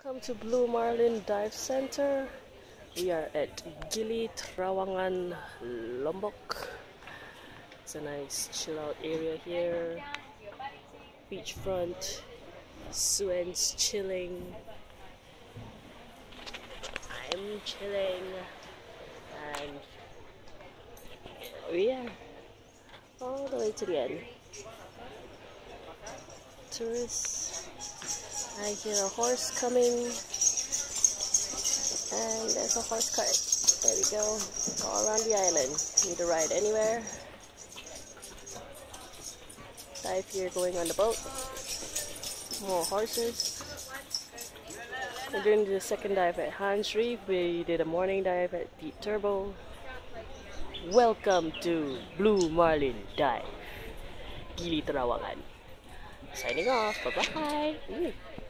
Welcome to Blue Marlin Dive Centre. We are at Gili, Trawangan, Lombok. It's a nice chill out area here. Beachfront, Suen's chilling. I'm chilling. And we are all the way to the end. Tourists. I hear a horse coming, and there's a horse cart. There we go. All around the island. Need to ride anywhere. Dive here, going on the boat. More horses. We're doing the second dive at Hans Reef. We did a morning dive at Deep Turbo. Welcome to Blue Marlin Dive, Gili, Trawangan. Signing off. Bye bye.